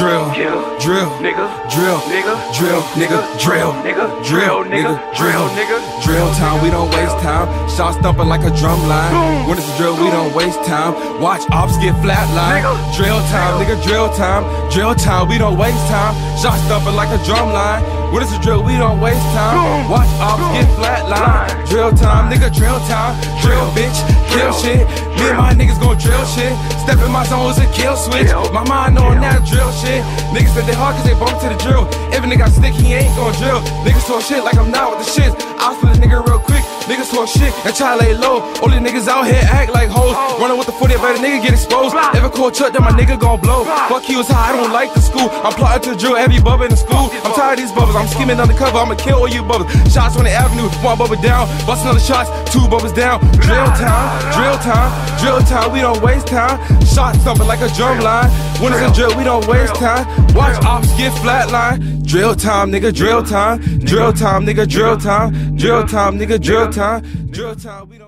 drill, drill, nigga, drill, nigga, drill, nigga, drill, nigga, drill, nigga, drill, nigga. drill time. We don't waste time. Shots thumping like a drum line. When it's a drill, we don't waste time. Watch ops get flatlined. Drill time, nigga, drill time. Drill time, we don't waste time. Shots thumping like a drum line. When it's a drill, we don't waste time. Watch ops get flatlined. Drill time, nigga, drill time. Drill, bitch, kill shit. Me and my niggas gon' drill shit. Step in my zone is a kill switch. My mind knowing that drill shit. Niggas said they hard cause they bump to the drill. If a nigga got stick, he ain't gon' drill. Niggas talk shit like I'm not with the shits. I'll split a nigga real quick. Niggas talk shit and try to lay low. All these niggas out here act like hoes. Running with the 40, better nigga get exposed. If a cold chuck, then my nigga gon' blow. Fuck you, it's high, I don't like the school. I'm plotting to drill every bubba in the school. I'm tired of these bubbles, I'm scheming undercover. I'ma kill all you bubbles. Shots on the avenue, one bubba down. Bust another shots, two bubbles down. Drill time, drill time, drill time. We don't waste time. Shots thumping like a drum line. When it's a drill, we don't waste time. Watch ops get flatline. Drill time, nigga, drill time. Drill time, nigga, drill time. Drill time, nigga, drill time. Drill time, we don't